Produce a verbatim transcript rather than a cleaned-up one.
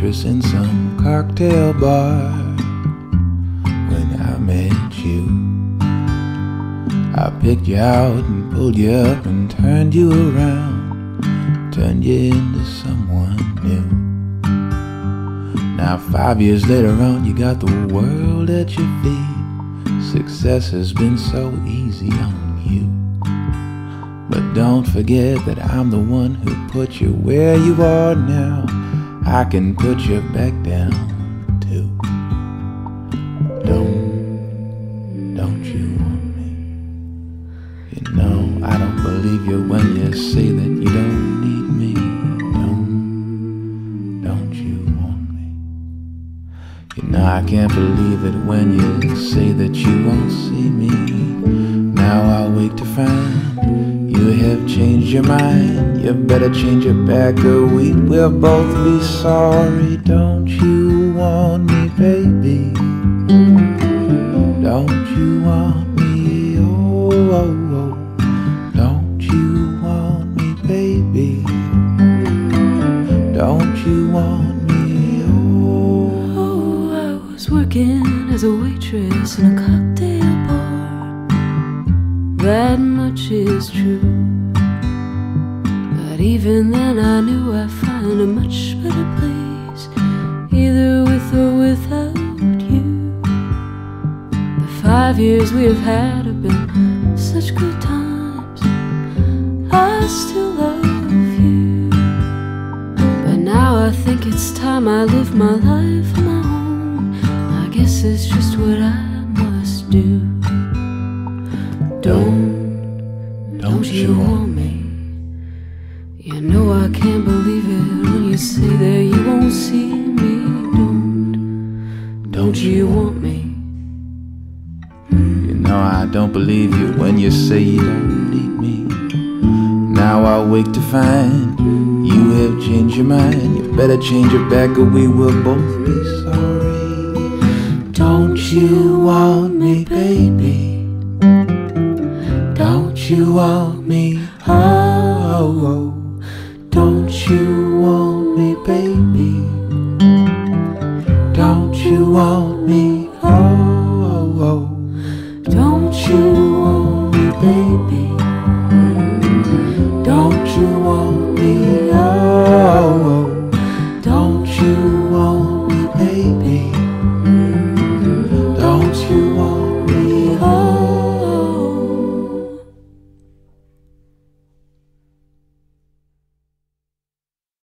waitress in some cocktail bar. When I met you, I picked you out and pulled you up and turned you around, turned you into someone new. Now five years later on, you got the world at your feet. Success has been so easy on you. But don't forget that I'm the one who put you where you are now. I can put you back down too. Don't, don't you want me? You know I don't believe you when you say that you don't need me. Don't, don't you want me? You know I can't believe it when you say that you won't see me. Now I wake to find you have changed your mind. You better change it back or we will both be sorry. Don't you want me, baby? Don't you want me? Oh, oh, oh. Don't you want me, baby? Don't you want me? Oh. Oh, I was working as a waitress in a cocktail bar. That much is true. But even then I knew I'd find a much better place, either with or without you. The five years we have had have been such good times. I still love you, but now I think it's time I live my life on my own. I guess it's just what I must do. Don't, don't you want me? You know I can't believe it when you say that you won't see me. Don't, don't you want me? You know I don't believe you when you say you don't need me. Now I wake to find you have changed your mind. You better change it back or we will both be sorry. Don't you want me, baby? Don't you want me? Oh, oh, oh. Don't you want me, baby? Don't you want